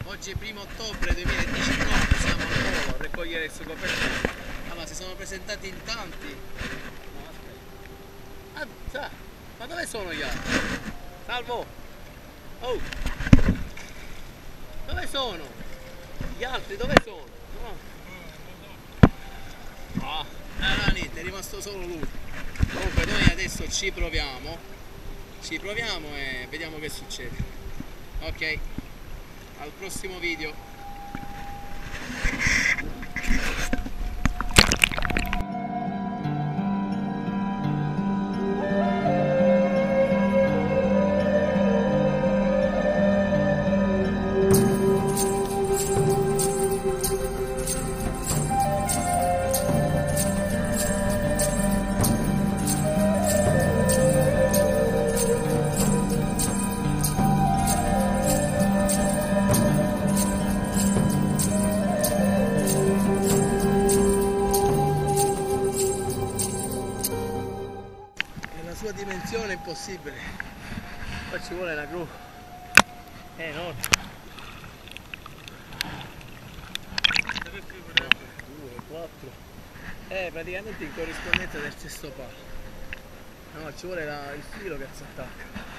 Oggi è 1° ottobre 2019, siamo al volo a raccogliere il suo copertura. Ma si sono presentati in tanti. No, aspetta. Ma dove sono gli altri? Salvo! Oh! Dove sono? Gli altri dove sono? No. Allora niente, è rimasto solo lui. Comunque noi adesso ci proviamo e vediamo che succede. Ok, al prossimo video. Sua dimensione è impossibile, poi ci vuole la gru, è enorme. 3, 2, 4, praticamente in corrispondenza del cesto palo. No, ci vuole il filo che si attacca.